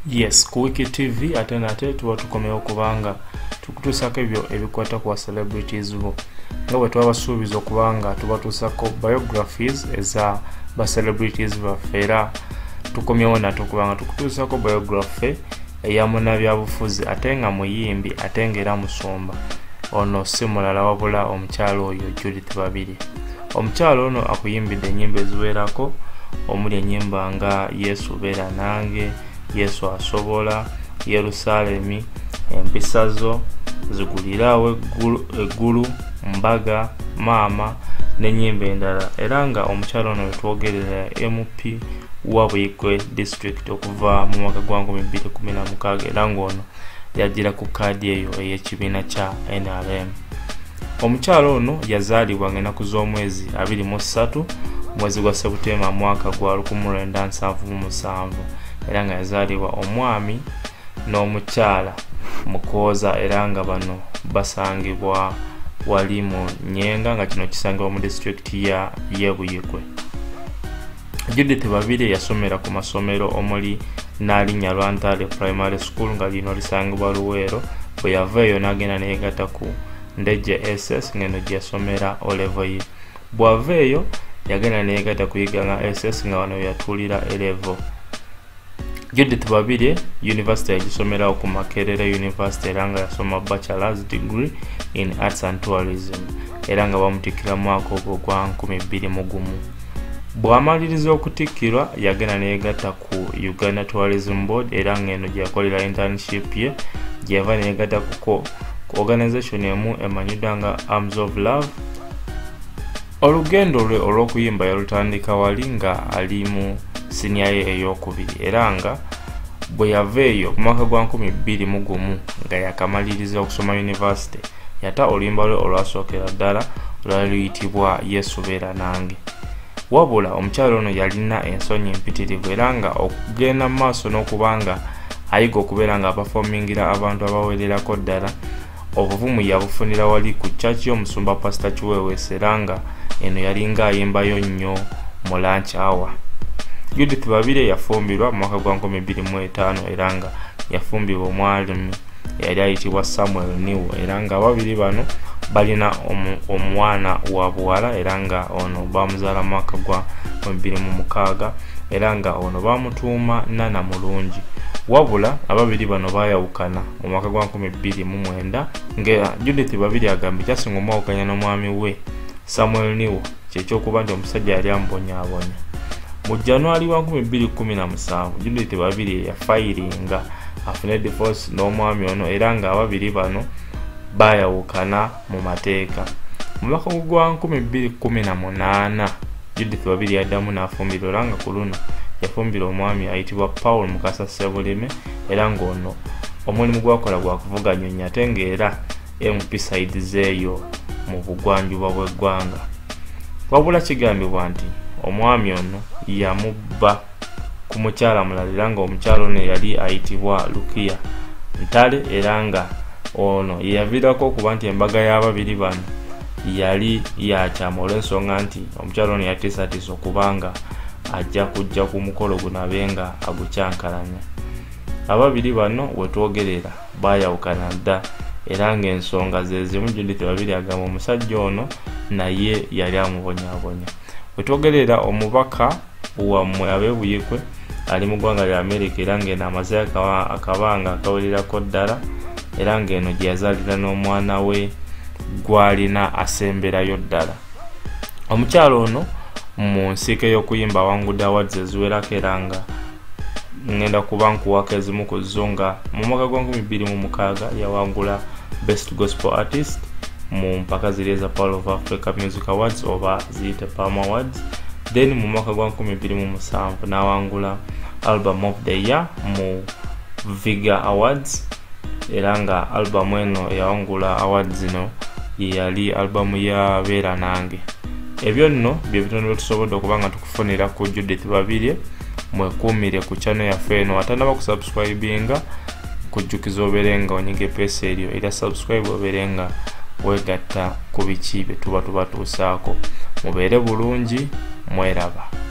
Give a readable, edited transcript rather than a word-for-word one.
Yes, ku Wiki TV ate nate tuba tukomewo kubanga tukutusako ebyo ebikwata ku celebrities bo. Nga bwe twabasuubiza okubanga tubatusako biographies eza ba celebrities baffe era tukomyewo nato kubanga tukutusako biography eya munnabyabufuzi ate nga muyimbi ate nga era musumba. Ono si mulala wabula omukyalo oyo Judith Babirye. Omukyalo ono akuyimbidde ennyimba eziwerako omuli ennyimba nga Yesu beera nange, Yesu asobola, Yerusalemi, empisa zo, zigulirawo eggulu, mbaga, maama n'ennyimba endala. Era nga omukyalo ono wetwogerera MP wa Buikwe district okuva mu mwaka gwa 2016 era ng'ono yagira ku kaadi eyo ey'ekibiina kya NRM. Omukyalo ono yazaalibwa ng'ennaku z'omwezi 23 mwezi gwa Septemba mwaka gwa 1977 era nga yazaalibwa omwami n'omukyala mukooza era nga bano basangibwa wali mu Nyenga nga kino kisangibwa mu district ya Buikwe. Judith Babirye yasomera ku masomero omuli Nalinya Lwantale Primary School nga lino lisangibwa Luweero. Bwe yavaeyo n'agenda neyegatta ku Ndejje SS ngeno gyasomera O-level ye. Bw'aveeyo yagenda neyegatta kuyiga nga SS nga wano yatuulira A-level. Judith Babirye University yagisomerawo ku Makerere University era nga yasoma Bachelor's degree in Arts and Tourism era nga bamutikkira mu mwaka ogwo gwa 2021. Bw'amaliriza okutikkirwa yagenda neyegatta ku Uganda Tourism Board era ng'eno gyakolera internship ye gyava neyegatta ku organization emu emanyiddwa nga Arms of Love. Olugendo lwe olw'okuyimba yalutandika wali nga ali mu senior ye ey'okubiri era nga bwe yaveeyo mu mwaka gwa 2021 nga yakamaliriza okusoma university yata oluyimba lwe olwasookera ddala olwali luyitibwa Yesu beera nange. Wabula omukyalo ono yalina ensonyi empitirivu era nga okugenda mu maaso n'okubanga ayiga okubeera nga apafomingira abantu abawererako ddala obuvumu yabufunira wali ku church y'omusumba Pastor Chiweweesi era nga eno yalinga ayimbayo nnyo mu lunch hour. Judith Babirye yafumbirwa mu mwaka gwa 2005 era nga yafumbirwa omwalimu yali ayitibwa Samuel Niwo era nga babiri bano balina omwana wa buwala era nga ono bamuzaala mu mwaka gwa 2006 era nga ono bamutuuma Nana Mulungi. Wabula ababiri bano bayawukana mu mwaka gwa 2009 nga Judith Babirye agambye kyasinga omwawukanya n'omwami we Samuel Niwo kyekyokuba nti omusajja yali amubonyaabonya. Mu January wa 2017 Judith Babirye yafayiringa afune divorce n'omwami ono era nga ababiri bano bayawukana mu mateeka. Mu mwaka gwa 2018 Judith Babirye yaddamu n'afumbirwa era nga ku luno yafumbira omwami ayitibwa Paul Mukasa Sebuleme era ng'ono omulimu gwakola gwa kuvuga nnyonyi ate ng'era MP side zeeyo mu bugwanjuba bw'eggwanga. Wabula kigambibwa nti omwami ono yamubba ku mukyala mulala era nga omukyala ono yali ayitibwa Lukia Ntale era nga ono yavirako okuba nti embaga y'ababiri bano yali yakyama olw'ensonga nti omukyala ono yatiisatiisa okubanga ajja kujja ku mukolo guno abenga agukyankalanya. Ababiri bano wetwogerera bayawukana dda era ng'ensonga ze zimu Judith Babirye agamba omusajja ono naye yali amubonyaabonya. Wetwogerera omubaka wammwe ab'eBuyikwe ali mu ggwanga lya America era ng'eno amaze akabanga akawererako ddala era ng'eno gye yazaalira n'omwana we gw'alina asemberayo ddala. Omukyalo ono mu nsiike y'okuyimba awangudde awards eziwerako era nga ngenda kuba nkuwaka ezimu ku zo nga mu mwaka gwa 2006 yawangula Best Gospel Artist mu mpaka ziri eza Pearl of Africa Music Awards oba ziyite Palm Awards. Then mu mwaka gwa 2007 n'awangula Album of the Year mu Viga Awards era nga album eno yawangula awards zino yali album ya Beera Nange. Ebyo nno bye bitono bye tusobodde okuba nga tukufunira ku Judith Babirye. Mwekuumire ku channel yaffe eno atannaba kusubscribinga kujjukiza obeerenga onyiga epeesa eryo era subscribe obeerenga wegatta ku biki bye tuba tubatuusaako. Mubeere bulungi, mweraba.